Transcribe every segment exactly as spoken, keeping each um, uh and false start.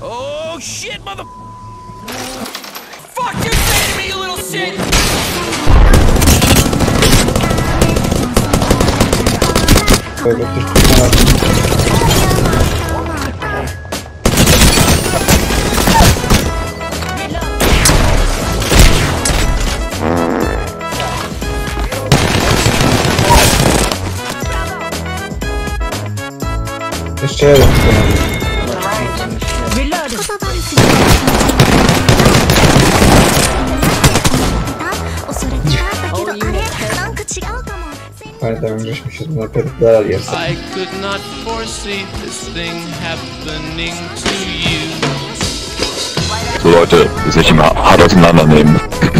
Oh shit, mother... Fuck you say to me, you little shit! Jeszcze jeden. Pamiętam, żeśmy się napierdalali jeszcze. I could not foresee this thing happening to you. So Leute, jetzt nicht immer hart auseinandernehmen.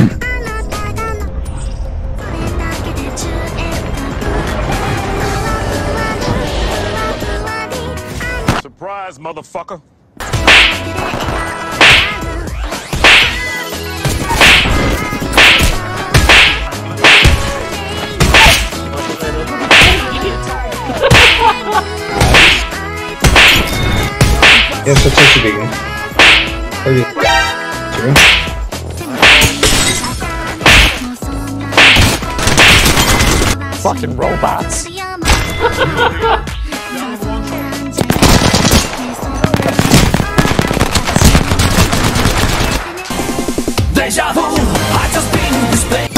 Surprise, motherfucker! Jeszcze trzeci biegnie. Chodź. Ciebie? Fucking robots. Deja vu, I just been in this place.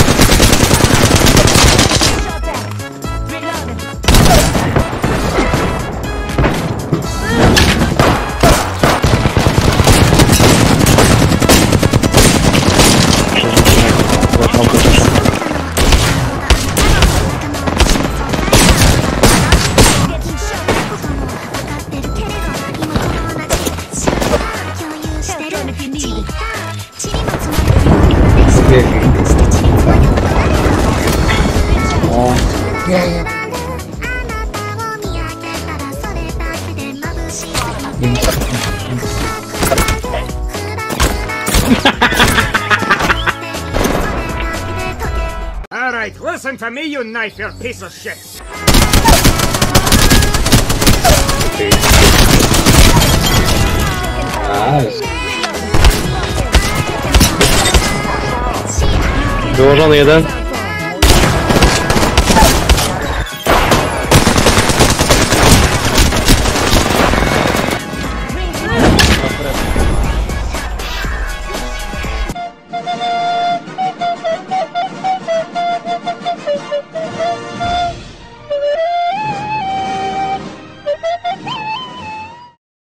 Alright, listen to me, you knife-ear piece of shit! Nice. Wyłożony jeden.